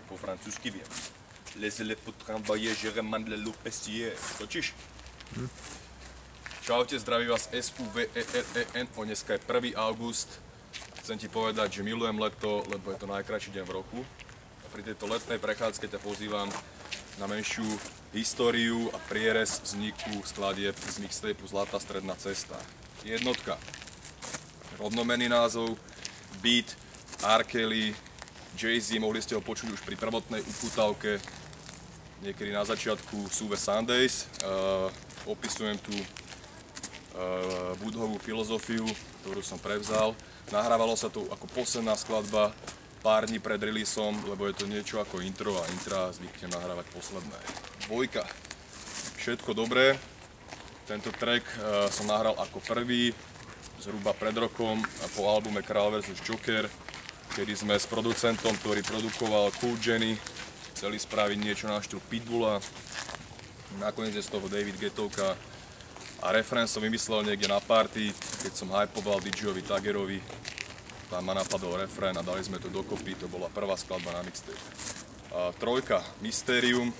po francúzsky viem. Laissez-les pour travailler, je remande le pestier. Točíš? Čaute, zdraví vás SUVEREN, dneska je 1. august. Chcem ti povedať, že milujem leto, lebo je to najkrajší deň v roku. A pri tejto letnej prechádzke ťa pozývam na menšiu históriu a prierez vzniku skladieb z mixtapeu Zlatá stredná cesta. Jednotka. Rovnomenný názov, beat, R. Kelly, Jay-Z, mohli ste ho počuť už pri prvotnej upútavke, niekedy na začiatku Suve Sundays. Opisujem tu Woodhovú filozofiu, ktorú som prevzal. Nahrávalo sa to ako posledná skladba pár dní pred releaseom, lebo je to niečo ako intro a intra zvyknem nahrávať posledné. Dvojka. Všetko dobré. Tento track som nahral ako prvý, zhruba pred rokom po albume Král vs. Joker, kedy sme s producentom, ktorý produkoval Cool Jenny, chceli spraviť niečo na štýl Pitbulla. Nakoniec je z toho David Guettovka a refrén som vymyslel niekde na party, keď som hypoval DJ-ovi Tagerovi. Tam ma napadol refrén a dali sme to dokopy, to bola prvá skladba na mixtape. Trojka, Mysterium.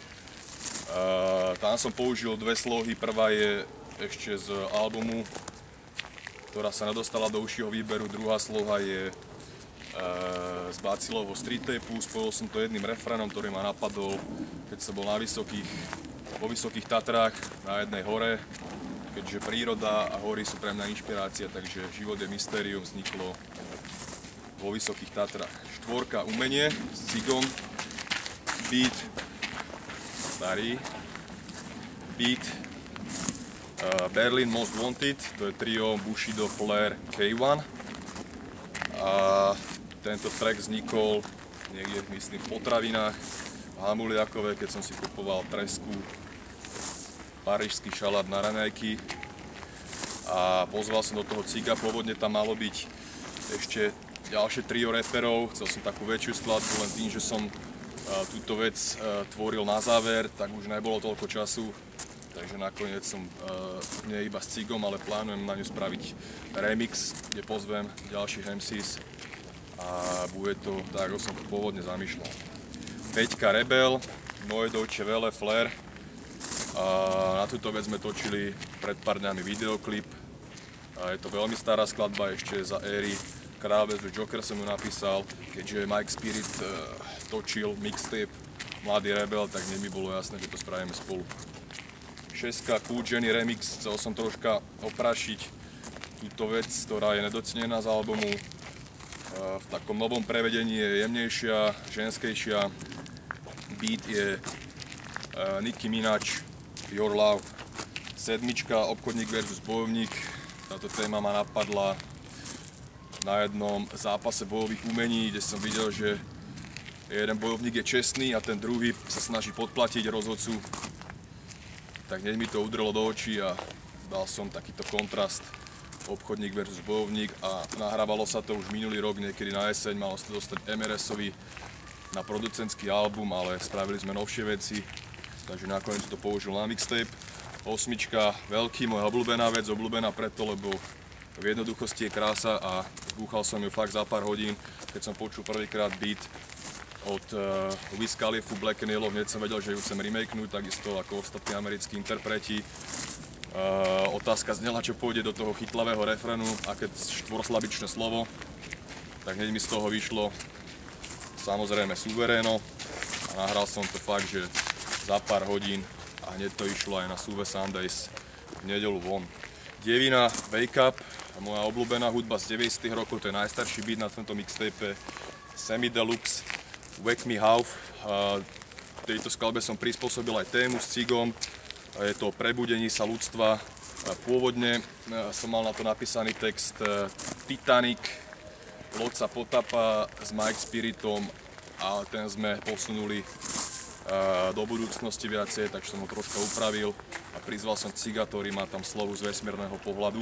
Tam som použil dve slohy, prvá je ešte z albumu, ktorá sa nedostala do užšieho výberu, druhá sloha je z Bacilovho street tapeu. Spojil som to jedným refrénom, ktorý ma napadol, keď som bol vo Vysokých Tatrách na jednej hore, keďže príroda a hory sú pre mňa inšpirácia, takže Život je mystérium vzniklo vo Vysokých Tatrách. Štvorka, Umenie s Cigom, beat, starý, beat, Berlin Most Wanted, to je trio Bushido, Flair, K1. A tento track vznikol niekde, myslím, v potravinách v Hamuliakove, keď som si kupoval tresku, parížský šalát na raňajky a pozval som do toho Ciga. Pôvodne tam malo byť ešte ďalšie trio reperov, chcel som takú väčšiu skladbu, len tým, že som túto vec tvoril na záver, tak už nebolo toľko času, takže nakoniec som nie iba s Cigom, ale plánujem na ňu spraviť remix, kde pozvem ďalších MCs a bude to tak, ako som to pôvodne zamýšľal. Peťka, Rebel, Moje Deutsche Welle, Flair. Na túto vec sme točili pred pár dňami videoklip. Je to veľmi stará skladba, ešte za éry Král vs. Joker som ju napísal, keďže Mike Spirit točil mixtape Mladý Rebel, tak mne mi bolo jasné, že to spravíme spolu. 6. Cool Jenny remix, chcel som troška oprašiť túto vec, ktorá je nedocenená z albumu. V takom novom prevedení je jemnejšia, ženskejšia. Beat je Nicki Minaj, Your Love. 7. Obchodník versus bojovník. Táto téma ma napadla na jednom zápase bojových umení, kde som videl, že jeden bojovník je čestný a ten druhý sa snaží podplatiť rozhodcu. Tak hneď mi to udrelo do očí a dal som takýto kontrast. Obchodník versus bojovník a nahrávalo sa to už minulý rok, niekedy na jeseň, malo sa to dostať MRS-ovi na producentský album, ale spravili sme novšie veci, takže nakoniec to použil na mixtape. 8. Veľký, moja obľúbená vec, obľúbená preto, lebo v jednoduchosti je krása a búchal som ju fakt za pár hodín, keď som počul prvýkrát beat od Wiz Khalifu, Black and Yellow, hneď som vedel, že ju chcem remakenúť, takisto ako ostatní americkí interpreti. Otázka znela, čo pôjde do toho chytlavého refrénu, aké štvorslabičné slovo, tak hneď mi z toho vyšlo samozrejme Suvereno a nahral som to fakt, že za pár hodín a hneď to išlo aj na Suve Sundays v nedeľu von. Devina, Wake Up, moja obľúbená hudba z 90. rokov, to je najstarší beat na tomto mixtape, Semi Deluxe, Wake Me Half. V tejto skladbe som prispôsobil aj tému s Cigom. Je to o prebudení sa ľudstva. Pôvodne som mal na to napísaný text Titanic, loď sa potapa s Mike Spiritom a ten sme posunuli do budúcnosti viacej, takže som ho troška upravil a prizval som Ciga, ktorý má tam slohu z vesmírneho pohľadu.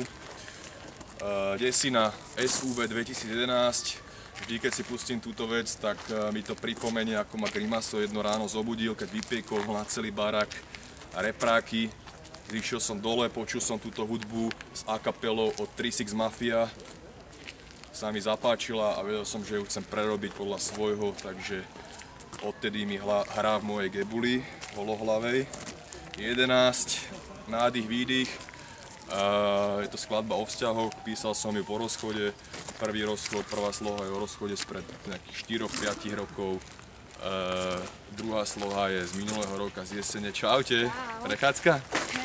Desina SUV 2011. Vždy, keď si pustím túto vec, tak mi to pripomenie, ako ma Grimaso jedno ráno zobudil, keď vypiekol na celý barák a repráky. Zišiel som dole, počul som túto hudbu s a kapelou od 3 6 Mafia. Sa mi zapáčila a vedel som, že ju chcem prerobiť podľa svojho, takže odtedy mi hrá v mojej gebuli holohlavej. 11, nádych, výdych. Je to skladba o vzťahoch, písal som ju po rozchode. Prvý rozchod, prvá sloha je o rozchode spred nejakých 4-5 rokov. Druhá sloha je z minulého roka, z jesene. Čaute, prechádzka?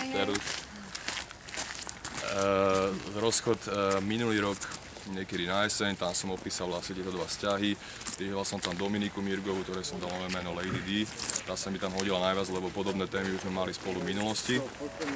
Rozchod minulý rok, niekedy na jeseň, tam som opísal vlastne tieto dva vzťahy. Prihľadal som tam Dominiku Mirgovú, ktorej som dal nové meno Lady D. Tá sa mi tam hodila najviac, lebo podobné témy už sme mali spolu v minulosti.